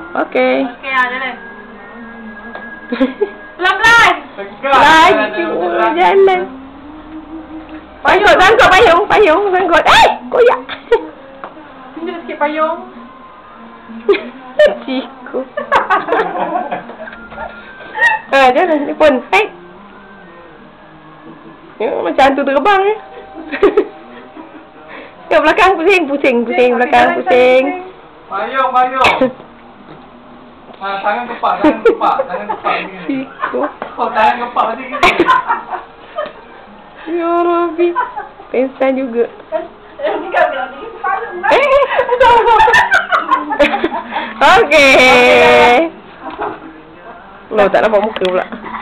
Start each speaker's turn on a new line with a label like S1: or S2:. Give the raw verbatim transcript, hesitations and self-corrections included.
S1: Okey.
S2: Okey, ah, jalan. Pelan-pelan.
S1: Laju jalan. Sangkut, sangkut payung, payung, sangkut. Eh, koyak.
S2: Tunjuk sikit payung.
S1: Ciku. Ah, jalan ni pun. Hai. Ya, macam hantu terbang eh. Kat belakang pusing, pusing, pusing, belakang pusing.
S3: Payung, payung. Ah, tangan kepak, tangan kepak, tangan kepak ni.
S1: Ciku.
S3: Oh, tangan kepak macam gini.
S1: Ya Rabbi. Pensan juga. Eh, okey. Lo tak nampak muka pula.